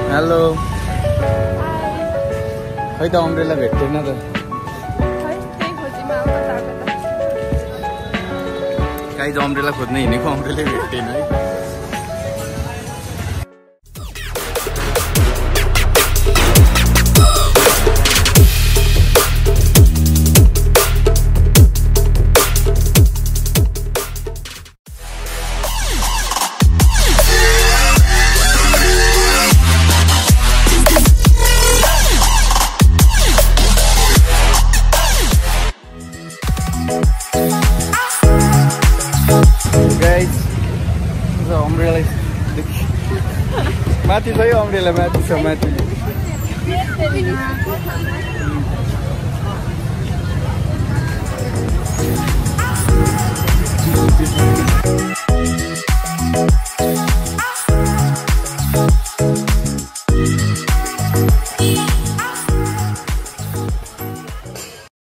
hello खै त umbrella भेट्दैन त गाइज अम्ब्रेला खोज्न हिँडेको अम्ब्रेला भेट्दैन है अम्ब्रेला माथि छ यो अम्ब्रेला माथि छ माथि